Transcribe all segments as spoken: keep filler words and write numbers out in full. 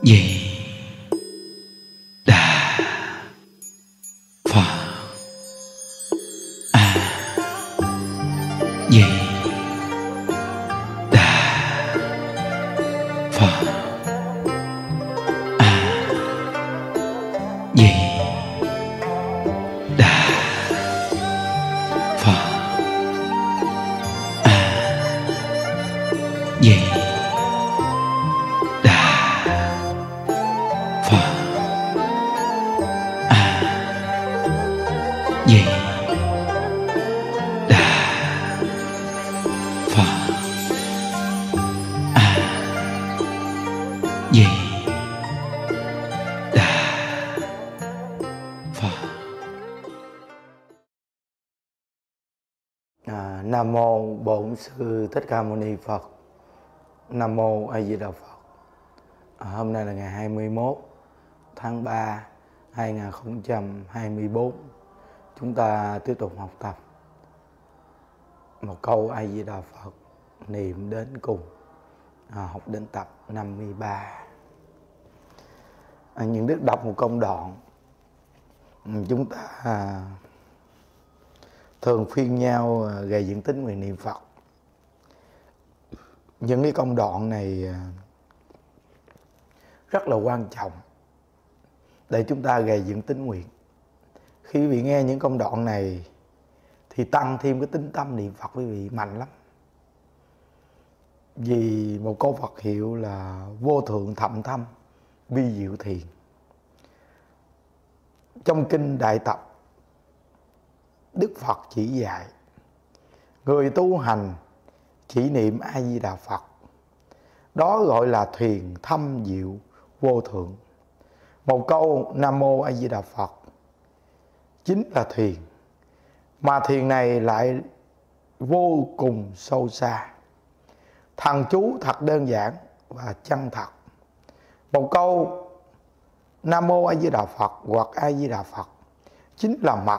Di Đà Phật. A Di Đà Phật. A Di Đà Phật. A Di Đà Phật. A Di Đà Phật. A Di Đà Phật. À, Nam mô Bổn Sư Thích Ca Mâu Ni Phật. Nam mô A Di Đà Phật. À, hôm nay là ngày hai mươi mốt tháng ba hai nghìn không trăm hai mươi tư. Chúng ta tiếp tục học tập một câu A Di Đà Phật niệm đến cùng. À, học đến tập năm mươi ba. À, những đức đọc một công đoạn. Chúng ta à, thường phiên nhau gây dựng tính nguyện niệm Phật. Những cái công đoạn này rất là quan trọng để chúng ta gây dựng tính nguyện. Khi quý vị nghe những công đoạn này thì tăng thêm cái tính tâm niệm Phật quý vị mạnh lắm. Vì một câu Phật hiệu là vô thượng thậm thâm vi diệu thiền. Trong kinh Đại Tập, Đức Phật chỉ dạy người tu hành chỉ niệm A Di Đà Phật, đó gọi là thiền thâm diệu vô thượng. Một câu Nam mô A Di Đà Phật chính là thiền, mà thiền này lại vô cùng sâu xa. Thần chú thật đơn giản và chân thật. Một câu Nam mô A Di Đà Phật hoặc A Di Đà Phật chính là mật.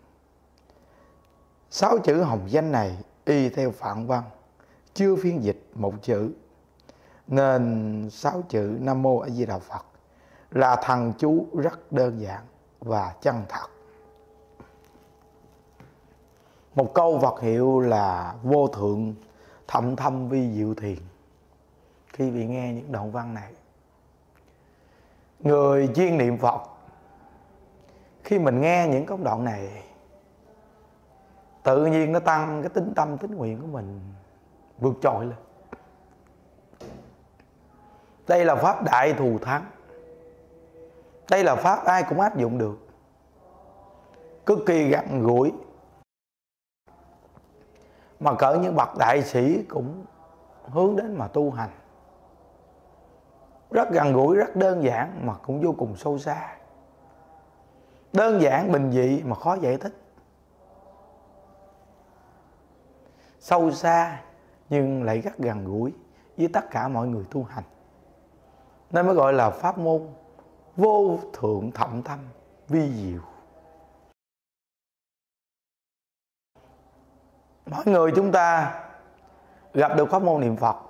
Sáu chữ hồng danh này y theo phạn văn, chưa phiên dịch một chữ, nên sáu chữ Nam mô A Di Đà Phật là thần chú rất đơn giản và chân thật. Một câu Phật hiệu là vô thượng thậm thâm vi diệu thiền. Khi bị nghe những đoạn văn này, người chuyên niệm Phật, khi mình nghe những công đoạn này, tự nhiên nó tăng cái tính tâm tính nguyện của mình vượt trội lên. Đây là pháp đại thù thắng. Đây là pháp ai cũng áp dụng được, cực kỳ gần gũi, mà cỡ những bậc đại sĩ cũng hướng đến mà tu hành. Rất gần gũi, rất đơn giản mà cũng vô cùng sâu xa. Đơn giản bình dị mà khó giải thích. Sâu xa nhưng lại rất gần gũi với tất cả mọi người tu hành, nên mới gọi là pháp môn vô thượng thậm thâm vi diệu. Mỗi người chúng ta gặp được pháp môn niệm Phật,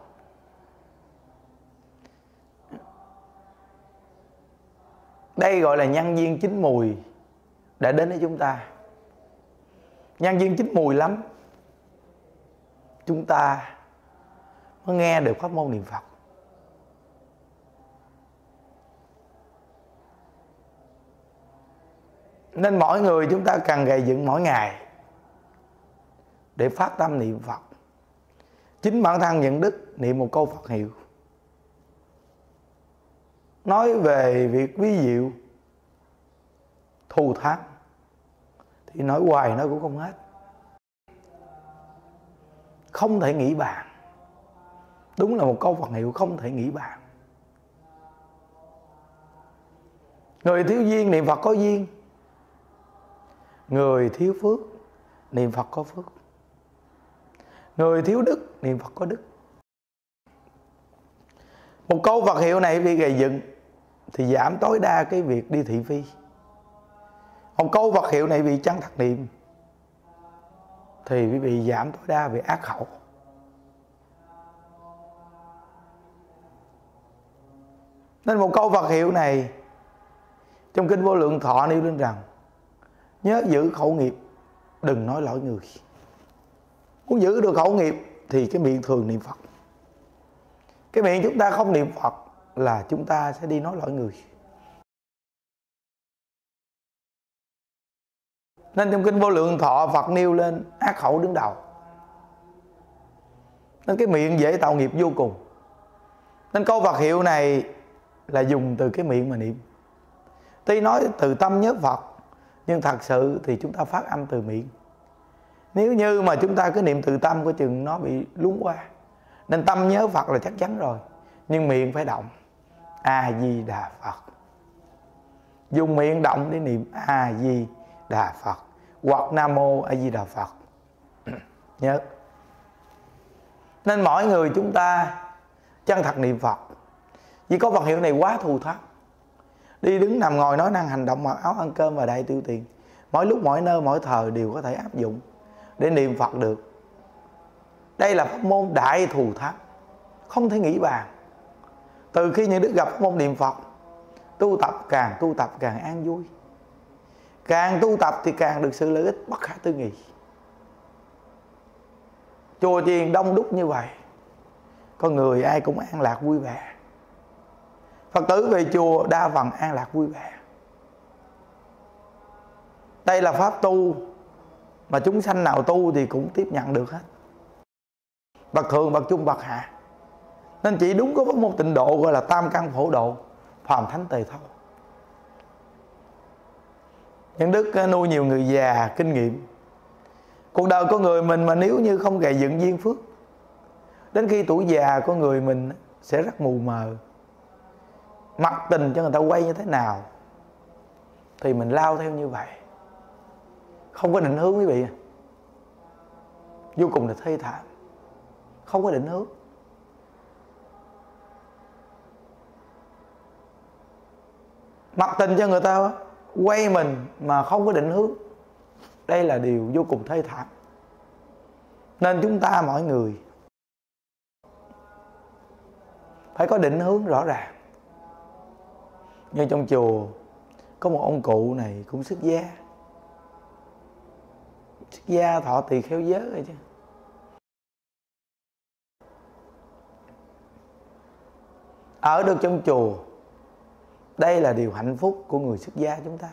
đây gọi là nhân duyên chín mùi đã đến với chúng ta. Nhân duyên chín mùi lắm, chúng ta mới nghe được pháp môn niệm Phật. Nên mỗi người chúng ta cần gầy dựng mỗi ngày để phát tâm niệm Phật. Chính bản thân nhận đức niệm một câu Phật hiệu, nói về việc vi diệu thù thắng thì nói hoài nói cũng không hết, không thể nghĩ bàn. Đúng là một câu Phật hiệu không thể nghĩ bàn. Người thiếu duyên niệm Phật có duyên, người thiếu phước niệm Phật có phước, người thiếu đức niệm Phật có đức. Một câu Phật hiệu này bị gầy dựng thì giảm tối đa cái việc đi thị phi. Một câu Phật hiệu này bị chân thật niệm thì quý vị giảm tối đa về ác khẩu. Nên một câu Phật hiệu này trong Kinh Vô Lượng Thọ nêu lên rằng: nhớ giữ khẩu nghiệp, đừng nói lỗi người. Muốn giữ được khẩu nghiệp thì cái miệng thường niệm Phật. Cái miệng chúng ta không niệm Phật là chúng ta sẽ đi nói lỗi người. Nên trong Kinh Vô Lượng Thọ, Phật nêu lên ác khẩu đứng đầu. Nên cái miệng dễ tạo nghiệp vô cùng. Nên câu Phật hiệu này là dùng từ cái miệng mà niệm. Tuy nói từ tâm nhớ Phật, nhưng thật sự thì chúng ta phát âm từ miệng. Nếu như mà chúng ta cứ niệm từ tâm, coi chừng nó bị lún qua. Nên tâm nhớ Phật là chắc chắn rồi, nhưng miệng phải động A-di-đà Phật. Dùng miệng động để niệm A-di-đà Phật hoặc Nam Mô A-di-đà Phật. Nhớ. Nên mỗi người chúng ta chân thật niệm Phật. Vì có Phật hiệu này quá thù thắng. Đi đứng nằm ngồi nói năng hành động mặc áo ăn cơm và đại tiêu tiền, mỗi lúc mỗi nơi mỗi thời đều có thể áp dụng để niệm Phật được. Đây là pháp môn đại thù thắng, không thể nghĩ bàn. Từ khi những đức gặp pháp môn niệm Phật, tu tập càng tu tập càng an vui, càng tu tập thì càng được sự lợi ích bất khả tư nghị. Chùa chiền đông đúc như vậy, con người ai cũng an lạc vui vẻ. Phật tử về chùa đa phần an lạc vui vẻ. Đây là pháp tu mà chúng sanh nào tu thì cũng tiếp nhận được hết, bậc thường, bậc trung, bậc hạ. Nên chỉ đúng có pháp môn tịnh độ gọi là tam căn phổ độ, phàm thánh tề thâu. Những đức nuôi nhiều người già kinh nghiệm. Cuộc đời con người mình mà nếu như không gầy dựng duyên phước, đến khi tuổi già con người mình sẽ rất mù mờ. Mặc tình cho người ta quay như thế nào thì mình lao theo như vậy, không có định hướng quý vị. Vô cùng là thê thảm, không có định hướng. Mặc tình cho người ta quay mình mà không có định hướng, đây là điều vô cùng thê thảm. Nên chúng ta mỗi người phải có định hướng rõ ràng. Như trong chùa có một ông cụ này cũng xuất gia, xuất gia thọ tỳ kheo giới rồi chứ. Ở được trong chùa, đây là điều hạnh phúc của người xuất gia chúng ta.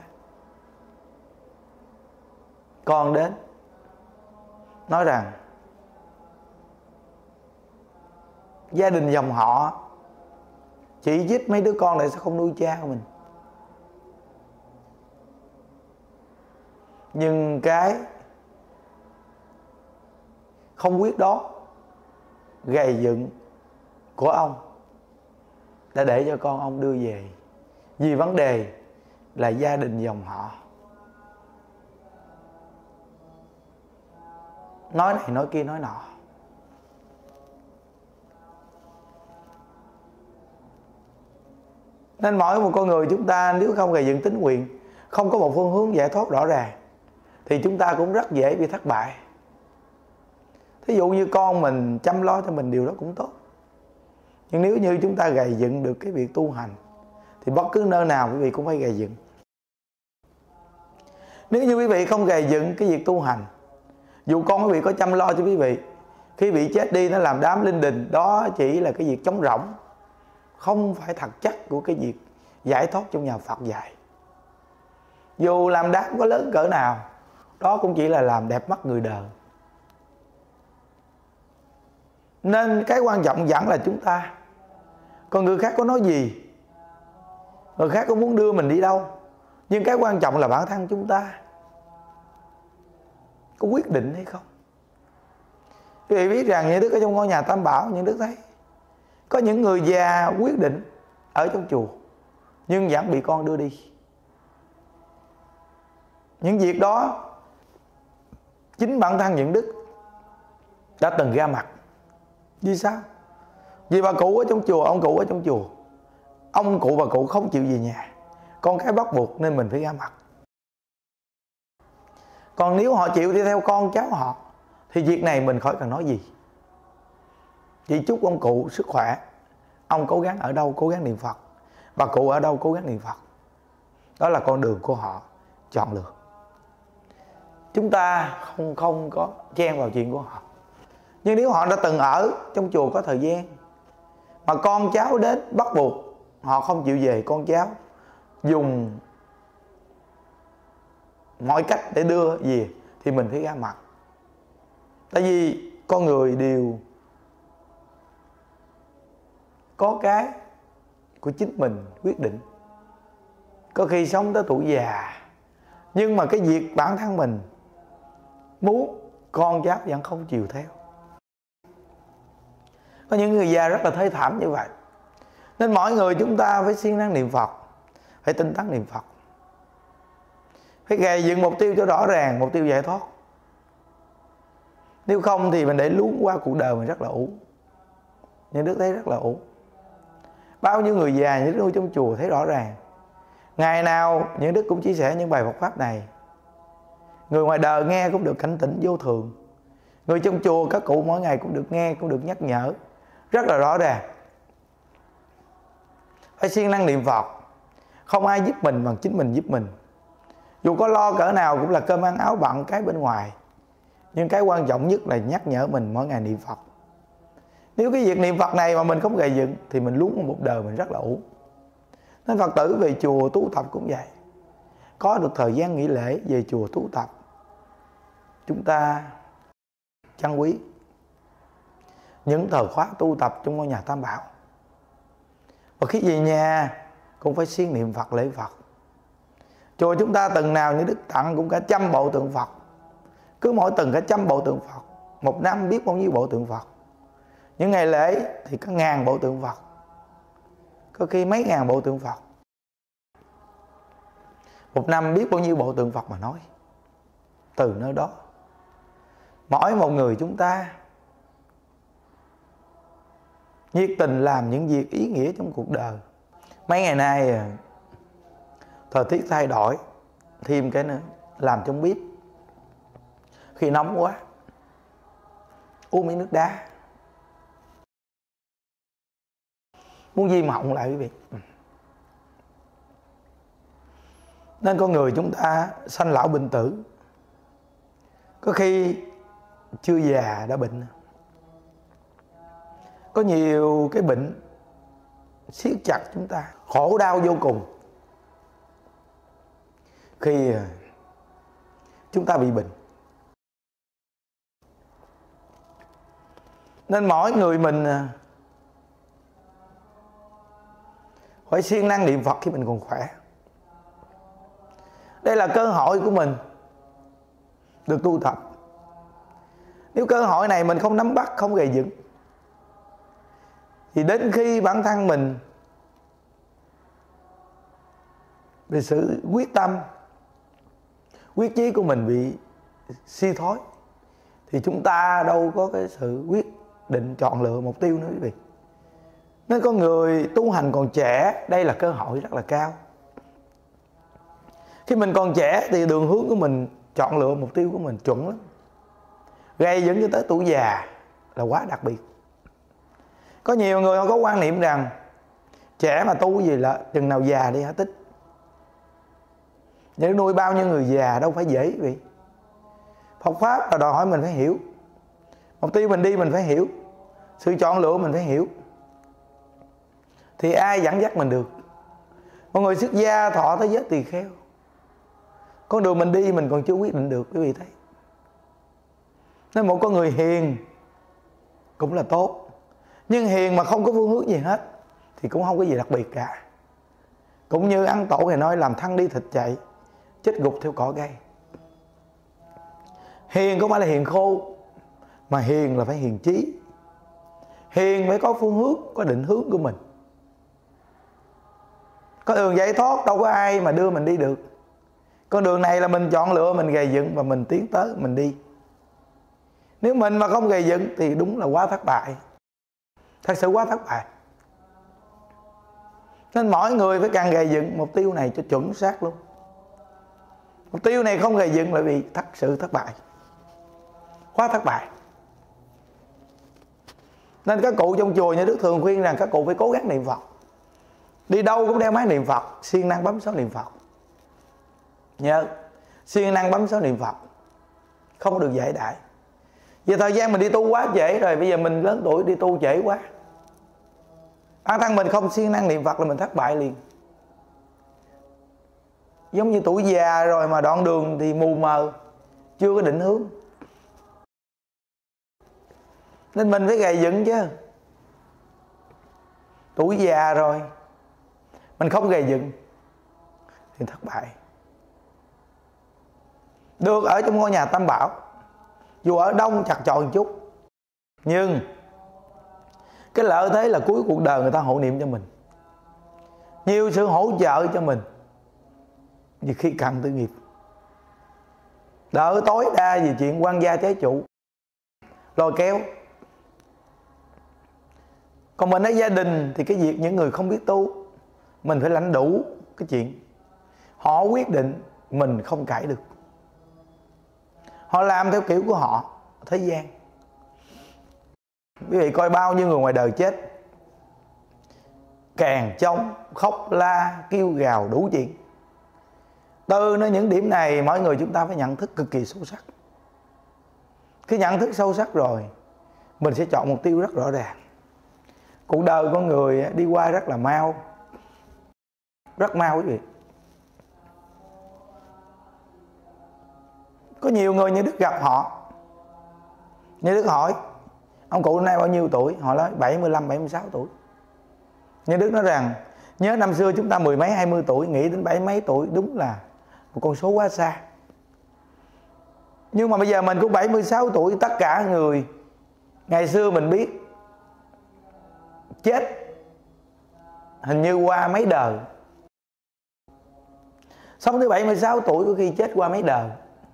Con đến nói rằng gia đình dòng họ chỉ giết mấy đứa con này sẽ không nuôi cha của mình. Nhưng cái không quyết đó, gầy dựng của ông đã để cho con ông đưa về. Vì vấn đề là gia đình dòng họ. Nói này nói kia nói nọ. Nên mỗi một con người chúng ta nếu không gầy dựng tín nguyện, không có một phương hướng giải thoát rõ ràng, thì chúng ta cũng rất dễ bị thất bại. Thí dụ như con mình chăm lo cho mình, điều đó cũng tốt. Nhưng nếu như chúng ta gầy dựng được cái việc tu hành, thì bất cứ nơi nào quý vị cũng phải gầy dựng. Nếu như quý vị không gầy dựng cái việc tu hành, dù con quý vị có chăm lo cho quý vị, khi bị chết đi nó làm đám linh đình, đó chỉ là cái việc trống rỗng, không phải thật chất của cái việc giải thoát trong nhà Phật dạy. Dù làm đám có lớn cỡ nào, đó cũng chỉ là làm đẹp mắt người đời. Nên cái quan trọng vẫn là chúng ta. Còn người khác có nói gì, người khác có muốn đưa mình đi đâu, nhưng cái quan trọng là bản thân chúng ta có quyết định hay không. Quý vị biết rằng những đức ở trong ngôi nhà Tam Bảo, những đức thấy có những người già quyết định ở trong chùa nhưng vẫn bị con đưa đi. Những việc đó chính bản thân những đức đã từng ra mặt. Vì sao? Vì bà cụ ở trong chùa, ông cụ ở trong chùa, ông cụ bà cụ không chịu về nhà, con cái bắt buộc nên mình phải ra mặt. Còn nếu họ chịu đi theo con cháu họ thì việc này mình khỏi cần nói gì. Chỉ chúc ông cụ sức khỏe, ông cố gắng ở đâu cố gắng niệm Phật, Bà cụ ở đâu cố gắng niệm Phật. Đó là con đường của họ chọn lựa. Chúng ta không không có chen vào chuyện của họ. Nhưng nếu họ đã từng ở trong chùa có thời gian, mà con cháu đến bắt buộc họ không chịu về, con cháu dùng mọi cách để đưa về, thì mình phải ra mặt. Tại vì con người đều có cái của chính mình quyết định. Có khi sống tới tuổi già, nhưng mà cái việc bản thân mình muốn, con cháu vẫn không chiều theo. Có những người già rất là thê thảm như vậy. Nên mỗi người chúng ta phải siêng năng niệm Phật, phải tinh tấn niệm Phật, phải gầy dựng mục tiêu cho rõ ràng, mục tiêu giải thoát. Nếu không thì mình để luống qua cuộc đời mình rất là ủ. Những Đức thấy rất là ủ. Bao nhiêu người già những Đức nuôi trong chùa thấy rõ ràng. Ngày nào những Đức cũng chia sẻ những bài Phật Pháp này. Người ngoài đời nghe cũng được cảnh tỉnh vô thường. Người trong chùa các cụ mỗi ngày cũng được nghe, cũng được nhắc nhở rất là rõ ràng. Phải siêng năng niệm Phật. Không ai giúp mình bằng chính mình giúp mình. Dù có lo cỡ nào cũng là cơm ăn áo bận cái bên ngoài. Nhưng cái quan trọng nhất là nhắc nhở mình mỗi ngày niệm Phật. Nếu cái việc niệm Phật này mà mình không gầy dựng thì mình luống một đời mình rất là ủ. Nên Phật tử về chùa tu tập cũng vậy. Có được thời gian nghỉ lễ về chùa tu tập, chúng ta trân quý những thời khóa tu tập trong ngôi nhà Tam Bảo. Và khi về nhà cũng phải siêng niệm Phật, lễ Phật. Chùa chúng ta từng nào như Đức tặng cũng cả trăm bộ tượng Phật. Cứ mỗi tuần cả trăm bộ tượng Phật. Một năm biết bao nhiêu bộ tượng Phật. Những ngày lễ thì có ngàn bộ tượng Phật, có khi mấy ngàn bộ tượng Phật. Một năm biết bao nhiêu bộ tượng Phật mà nói. Từ nơi đó, mỗi một người chúng ta nhiệt tình làm những việc ý nghĩa trong cuộc đời. Mấy ngày nay thời tiết thay đổi, thêm cái nữa làm trong bếp. Khi nóng quá uống miếng nước đá, muốn viêm họng lại quý vị. Nên con người chúng ta sanh lão bệnh tử. Có khi chưa già đã bệnh. Có nhiều cái bệnh siết chặt chúng ta, khổ đau vô cùng. Khi chúng ta bị bệnh. Nên mỗi người mình phải siêng năng niệm Phật khi mình còn khỏe. Đây là cơ hội của mình được tu tập. Nếu cơ hội này mình không nắm bắt, không gầy dựng, thì đến khi bản thân mình về sự quyết tâm, quyết chí của mình bị suy thoái, thì chúng ta đâu có cái sự quyết định chọn lựa mục tiêu nữa quý vị. Nên con người tu hành còn trẻ, đây là cơ hội rất là cao. Khi mình còn trẻ thì đường hướng của mình, chọn lựa mục tiêu của mình chuẩn lắm. Gây dựng cho tới tuổi già là quá đặc biệt. Có nhiều người họ có quan niệm rằng trẻ mà tu gì là chừng nào già đi hả tích. Nhưng nuôi bao nhiêu người già đâu phải dễ vậy. Phật Pháp là đòi hỏi mình phải hiểu. Mục tiêu mình đi mình phải hiểu. Sự chọn lựa mình phải hiểu. Thì ai dẫn dắt mình được. Mọi người xuất gia thọ tới giới tỳ kheo. Con đường mình đi mình còn chưa quyết định được, quý vị thấy. Nên một con người hiền cũng là tốt. Nhưng hiền mà không có phương hướng gì hết thì cũng không có gì đặc biệt cả. Cũng như ăn tổ thì nói làm thăng đi thịt chạy, chết gục theo cỏ cây. Hiền không phải là hiền khô, mà hiền là phải hiền trí. Hiền phải có phương hướng, có định hướng của mình. Có đường giải thoát đâu có ai mà đưa mình đi được. Con đường này là mình chọn lựa, mình gầy dựng và mình tiến tới, mình đi. Nếu mình mà không gầy dựng thì đúng là quá thất bại. Thật sự quá thất bại. Nên mỗi người phải càng gầy dựng mục tiêu này cho chuẩn xác luôn. Mục tiêu này không gầy dựng là vì thật sự thất bại. Quá thất bại. Nên các cụ trong chùa nhà Đức thường khuyên rằng các cụ phải cố gắng niệm Phật. Đi đâu cũng đeo máy niệm Phật, siêng năng bấm số niệm Phật. Nhớ, siêng năng bấm số niệm Phật, không được dễ đãi. Vì thời gian mình đi tu quá trễ rồi, bây giờ mình lớn tuổi đi tu trễ quá. Bản thân mình không siêng năng niệm Phật là mình thất bại liền. Giống như tuổi già rồi mà đoạn đường thì mù mờ, chưa có định hướng. Nên mình phải gầy dựng chứ. Tuổi già rồi mình không gầy dựng thì thất bại. Được ở trong ngôi nhà Tam Bảo, dù ở đông chặt chội một chút, nhưng cái lợi thế là cuối cuộc đời người ta hộ niệm cho mình, nhiều sự hỗ trợ cho mình vì khi cần tư nghiệp, đỡ tối đa vì chuyện quan gia trái chủ lôi kéo. Còn mình ở gia đình thì cái việc những người không biết tu, mình phải lãnh đủ cái chuyện họ quyết định, mình không cãi được. Họ làm theo kiểu của họ, thế gian. Quý vị coi bao nhiêu người ngoài đời chết, kèn trống, khóc la, kêu gào đủ chuyện. Từ nơi những điểm này, mỗi người chúng ta phải nhận thức cực kỳ sâu sắc. Khi nhận thức sâu sắc rồi, mình sẽ chọn mục tiêu rất rõ ràng. Cuộc đời con người đi qua rất là mau, rất mau quý vị. Có nhiều người như Đức gặp họ, như Đức hỏi ông cụ nay bao nhiêu tuổi? Họ nói bảy mươi lăm, bảy mươi sáu tuổi. Như Đức nói rằng nhớ năm xưa chúng ta mười mấy hai mươi tuổi, nghĩ đến bảy mấy tuổi đúng là một con số quá xa. Nhưng mà bây giờ mình cũng bảy mươi sáu tuổi. Tất cả người ngày xưa mình biết chết hình như qua mấy đời, sống tới bảy mươi sáu tuổi có khi chết qua mấy đời.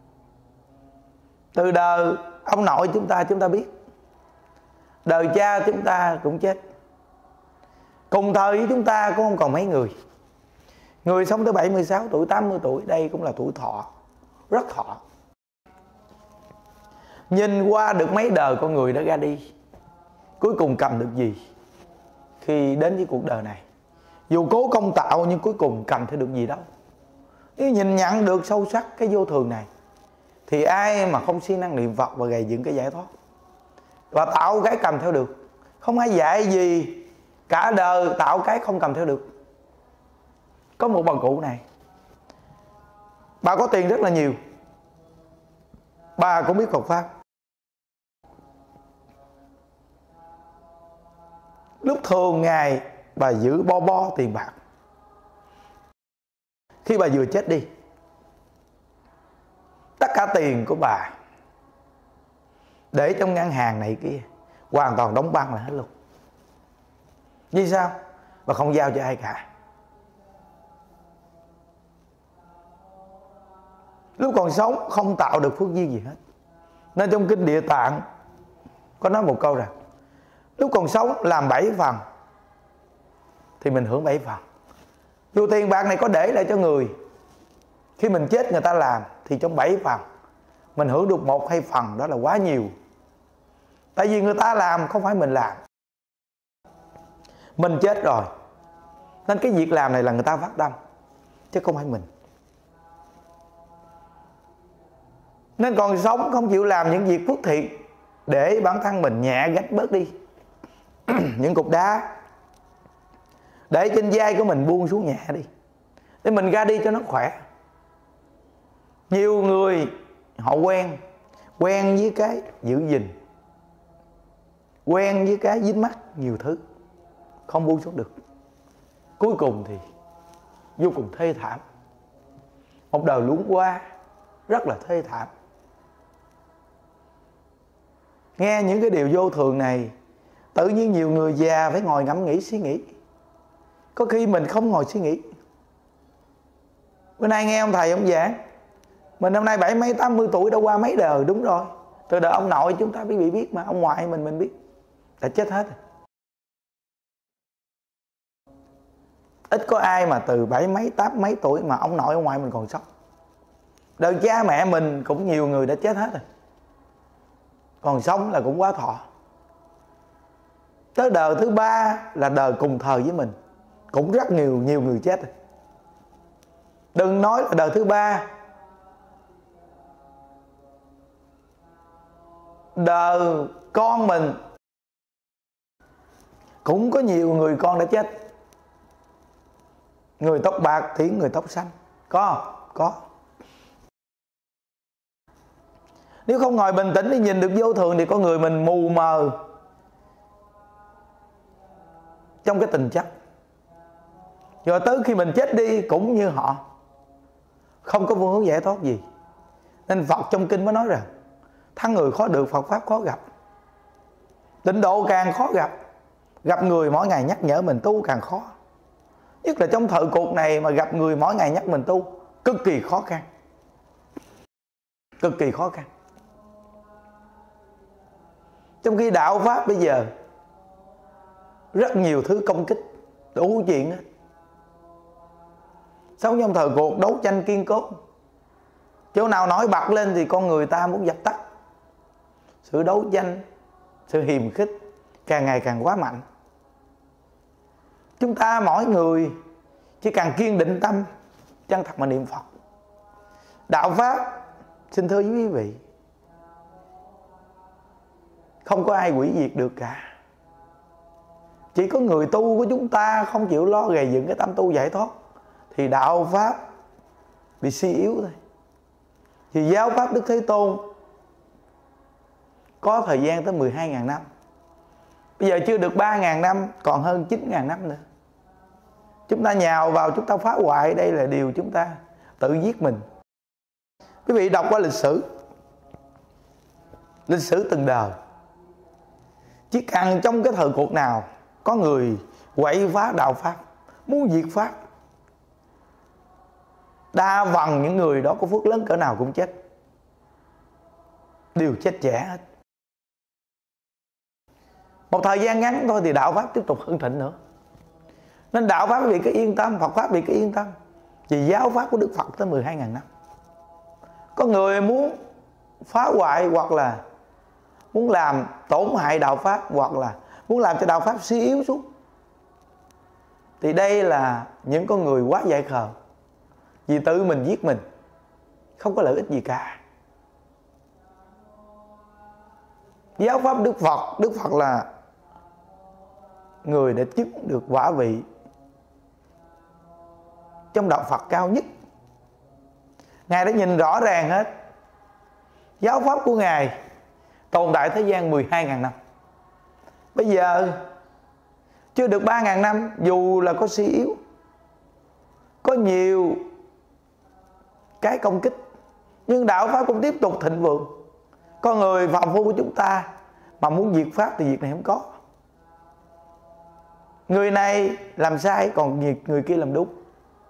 Từ đời ông nội chúng ta chúng ta biết, đời cha chúng ta cũng chết. Cùng thời với chúng ta cũng không còn mấy người. Người sống tới bảy mươi sáu tuổi, tám mươi tuổi, đây cũng là tuổi thọ, rất thọ. Nhìn qua được mấy đời con người đã ra đi, cuối cùng cầm được gì khi đến với cuộc đời này? Dù cố công tạo nhưng cuối cùng cầm theo được gì đâu. Nếu nhìn nhận được sâu sắc cái vô thường này thì ai mà không siêng năng niệm Phật và gầy dựng cái giải thoát và tạo cái cầm theo được. Không ai dạy gì cả đời tạo cái không cầm theo được. Có một bà cụ này, bà có tiền rất là nhiều, bà cũng biết Phật Pháp. Lúc thường ngày bà giữ bo bo tiền bạc. Khi bà vừa chết đi, tất cả tiền của bà để trong ngân hàng này kia hoàn toàn đóng băng là hết luôn. Vì sao? Bà không giao cho ai cả. Lúc còn sống không tạo được phước duyên gì hết. Nên trong kinh Địa Tạng có nói một câu rằng lúc còn sống làm bảy phần thì mình hưởng bảy phần. Dù tiền bạc này có để lại cho người, khi mình chết người ta làm thì trong bảy phần mình hưởng được một hai phần, đó là quá nhiều. Tại vì người ta làm không phải mình làm. Mình chết rồi nên cái việc làm này là người ta phát tâm, chứ không phải mình. Nên còn sống không chịu làm những việc phước thiện để bản thân mình nhẹ gánh bớt đi những cục đá, để trên vai của mình buông xuống nhẹ đi, để mình ra đi cho nó khỏe. Nhiều người họ quen Quen với cái giữ gìn, quen với cái dính mắc nhiều thứ, không buông xuống được. Cuối cùng thì vô cùng thê thảm. Một đời luống qua rất là thê thảm. Nghe những cái điều vô thường này, tự nhiên nhiều người già phải ngồi ngẫm nghĩ suy nghĩ. Có khi mình không ngồi suy nghĩ. Bữa nay nghe ông thầy ông giảng, mình năm nay bảy mấy tám mươi tuổi đã qua mấy đời. Đúng rồi, từ đời ông nội chúng ta bị bị biết mà, ông ngoại mình mình biết đã chết hết rồi. Ít có ai mà từ bảy mấy tám mấy tuổi mà ông nội ông ngoại mình còn sống. Đời cha mẹ mình cũng nhiều người đã chết hết rồi, còn sống là cũng quá thọ. Tới đời thứ ba là đời cùng thời với mình, cũng rất nhiều nhiều người chết. Đừng nói là đời thứ ba, đời con mình cũng có nhiều người con đã chết. Người tóc bạc thì người tóc xanh. Có không? Có. Nếu không ngồi bình tĩnh để nhìn được vô thường thì con người mình mù mờ trong cái tình chất. Rồi tới khi mình chết đi cũng như họ, không có phương hướng giải thoát gì. Nên Phật trong kinh mới nói rằng thắng người khó được, Phật Pháp khó gặp. Tịnh độ càng khó gặp, gặp người mỗi ngày nhắc nhở mình tu càng khó. Nhất là trong thời cuộc này mà gặp người mỗi ngày nhắc mình tu, cực kỳ khó khăn. Cực kỳ khó khăn. Trong khi đạo Pháp bây giờ rất nhiều thứ công kích, đủ chuyện đó. Sống trong thời cuộc đấu tranh kiên cố, chỗ nào nổi bật lên thì con người ta muốn dập tắt. Sự đấu tranh, sự hiềm khích càng ngày càng quá mạnh. Chúng ta mỗi người chỉ cần kiên định tâm, chân thật mà niệm Phật. Đạo Pháp, xin thưa với quý vị, không có ai hủy diệt được cả. Chỉ có người tu của chúng ta không chịu lo gầy dựng cái tâm tu giải thoát thì đạo Pháp bị suy yếu thôi. Thì giáo Pháp Đức Thế Tôn có thời gian tới mười hai nghìn năm. Bây giờ chưa được ba nghìn năm, còn hơn chín nghìn năm nữa. Chúng ta nhào vào, chúng ta phá hoại, đây là điều chúng ta tự giết mình. Quý vị đọc qua lịch sử, lịch sử từng đời, chỉ cần trong cái thời cuộc nào có người quậy phá đạo Pháp, muốn diệt Pháp, đa phần những người đó có phước lớn cỡ nào cũng chết, đều chết trẻ hết. Một thời gian ngắn thôi thì đạo Pháp tiếp tục hưng thịnh nữa. Nên đạo Pháp bị cái yên tâm, Phật Pháp bị cái yên tâm. Vì giáo Pháp của Đức Phật tới mười hai nghìn năm. Có người muốn phá hoại hoặc là muốn làm tổn hại đạo Pháp, hoặc là muốn làm cho đạo Pháp suy yếu xuống, thì đây là những con người quá dại khờ. Vì tự mình giết mình, không có lợi ích gì cả. Giáo Pháp Đức Phật, Đức Phật là người đã chứng được quả vị trong đạo Phật cao nhất. Ngài đã nhìn rõ ràng hết. Giáo Pháp của Ngài tồn tại thế gian mười hai nghìn năm. Bây giờ chưa được ba nghìn năm, dù là có suy yếu, có nhiều cái công kích, nhưng đạo Pháp cũng tiếp tục thịnh vượng. Con người phàm phu của chúng ta mà muốn diệt Pháp thì việc này không có. Người này làm sai, còn người kia làm đúng.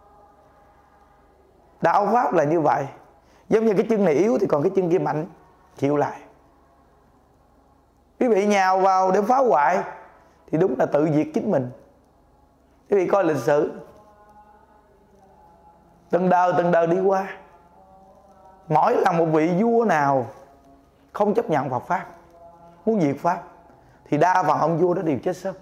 Đạo Pháp là như vậy. Giống như cái chân này yếu thì còn cái chân kia mạnh, chịu lại. Quý vị nhào vào để phá hoại thì đúng là tự diệt chính mình. Quý vị coi lịch sử, từng đời từng đời đi qua, mỗi lần một vị vua nào không chấp nhận Phật Pháp, muốn diệt Pháp, thì đa phần ông vua đó đều chết sớm.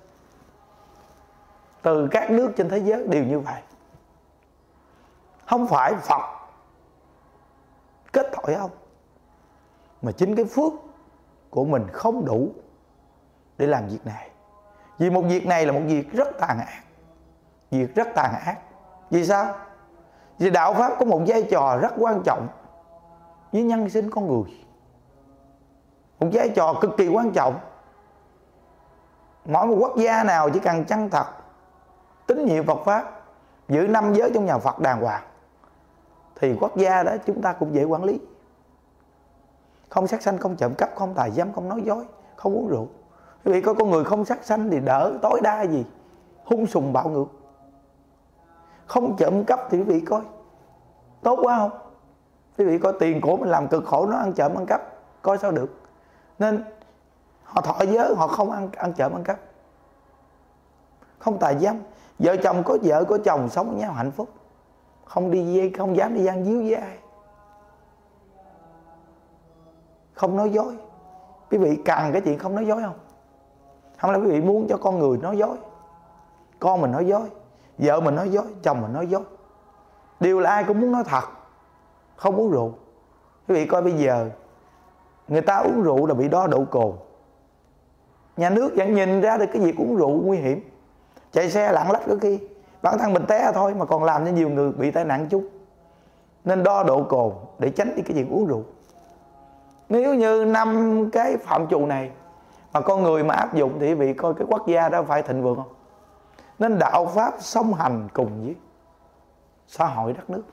Từ các nước trên thế giới đều như vậy. Không phải Phật kết tội ông, mà chính cái phước của mình không đủ để làm việc này. Vì một việc này là một việc rất tàn ác. Việc rất tàn ác. Vì sao? Vì đạo Pháp có một vai trò rất quan trọng với nhân sinh con người. Một vai trò cực kỳ quan trọng. Mỗi một quốc gia nào chỉ cần chân thật, tín nhiệm Phật Pháp, giữ năm giới trong nhà Phật đàng hoàng, thì quốc gia đó chúng ta cũng dễ quản lý. Không sát sanh, không trộm cắp, không tà dâm, không nói dối, không uống rượu. Quý vị coi con người không sát sanh thì đỡ tối đa gì hung sùng bạo ngược. Không trộm cắp thì quý vị coi tốt quá không? Quý vị coi tiền của mình làm cực khổ, nó ăn trộm ăn cắp, coi sao được. Nên họ thọ giới, họ không ăn ăn trộm ăn cắp, không tà dâm. Vợ chồng có vợ có chồng sống với nhau hạnh phúc, không đi dây, không dám đi gian díu với ai, không nói dối. Quý vị cần cái chuyện không nói dối không? Không là quý vị muốn cho con người nói dối, con mình nói dối, vợ mình nói dối, chồng mình nói dối. Điều là ai cũng muốn nói thật, không uống rượu. Quý vị coi bây giờ người ta uống rượu là bị đo độ cồn. Nhà nước vẫn nhìn ra được cái việc uống rượu nguy hiểm. Chạy xe lạng lách có khi bản thân mình té thôi mà còn làm cho nhiều người bị tai nạn chung. Nên đo độ cồn để tránh đi cái việc uống rượu. Nếu như năm cái phạm trù này mà con người mà áp dụng thì quý vị coi cái quốc gia đó phải thịnh vượng không? Nên đạo pháp song hành cùng với xã hội đất nước,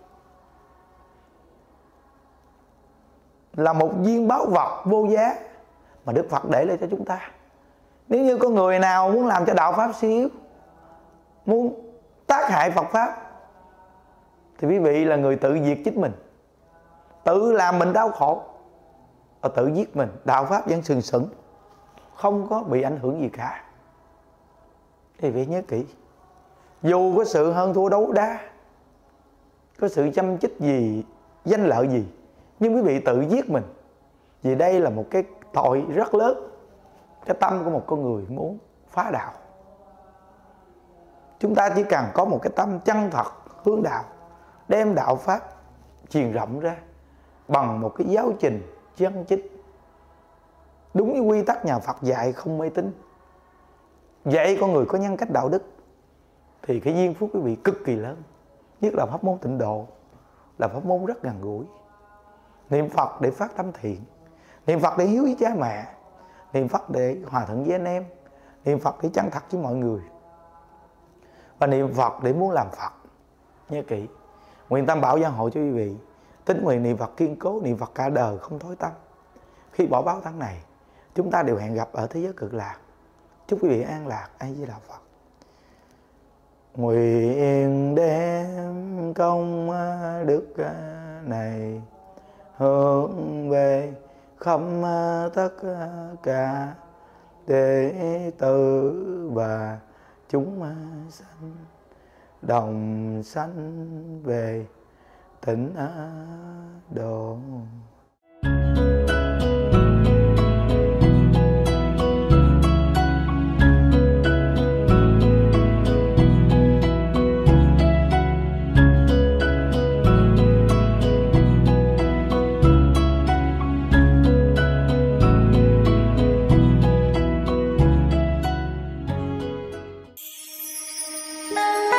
là một viên báu vật vô giá mà Đức Phật để lại cho chúng ta. Nếu như có người nào muốn làm cho đạo pháp suy yếu, muốn tác hại Phật pháp, thì quý vị là người tự diệt chính mình, tự làm mình đau khổ và tự giết mình. Đạo pháp vẫn sừng sững, không có bị ảnh hưởng gì cả. Quý vị nhớ kỹ, dù có sự hơn thua đấu đá, có sự chăm chích gì, danh lợi gì, nhưng quý vị tự giết mình, vì đây là một cái tội rất lớn. Cái tâm của một con người muốn phá đạo, chúng ta chỉ cần có một cái tâm chân thật hướng đạo, đem đạo pháp truyền rộng ra bằng một cái giáo trình chân chích, đúng với quy tắc nhà Phật dạy, không mê tín, dạy con người có nhân cách đạo đức, thì cái duyên phúc quý vị cực kỳ lớn. Nhất là pháp môn tịnh độ là pháp môn rất gần gũi. Niệm Phật để phát tâm thiện, niệm Phật để hiếu với cha mẹ, niệm Phật để hòa thuận với anh em, niệm Phật để chân thật với mọi người, và niệm Phật để muốn làm Phật. Nhớ kỹ, nguyện Tam Bảo gia hộ cho quý vị tín nguyện niệm Phật kiên cố, niệm Phật cả đời không thối tâm. Khi bỏ báo tháng này, chúng ta đều hẹn gặp ở thế giới cực lạc. Chúc quý vị an lạc. A Di Đà Phật. Nguyện đem công đức này hướng về khắp tất cả đệ tử và chúng sanh, đồng sanh về tịnh độ. Thank you.